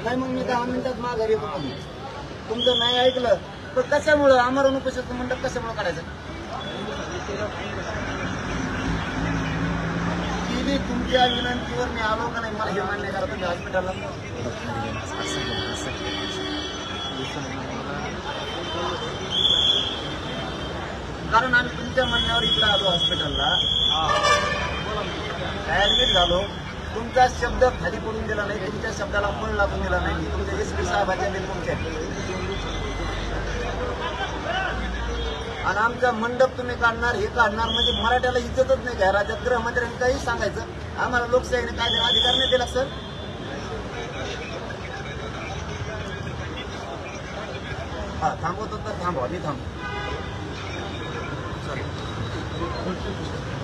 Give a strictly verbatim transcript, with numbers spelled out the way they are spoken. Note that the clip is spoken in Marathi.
नाही मग मी दहा मिनिटात माघारी येतो. म्हणून तुमचं नाही ऐकलं तर कशामुळं आमरण उपोषणाचं मंडप कशामुळे काढायचं? ती तुमच्या विनंतीवर मी आलो का नाही मला हे मान्य करा. तुम्ही हॉस्पिटलला कारण आम्ही तुमच्या म्हणण्यावर इकडे आलो हॉस्पिटलला ऍडमिट झालो. तुमचा शब्द खाली पडून दिला नाही, तुमच्या शब्दाला फळ लागून दिला नाही. तुमच्या एस पी साहेबांच्या तुमच्या आणि आमचा मंडप तुम्ही काढणार हे काढणार म्हणजे मराठ्याला इज्जतच नाही. काय राज्यात गृहमंत्र्यांनी काही सांगायचं आम्हाला लोकशाहीने काय अधिकार नाही दिला सर. हा थांबवतो तर थांबवा, मी थांबतो. सॉरी.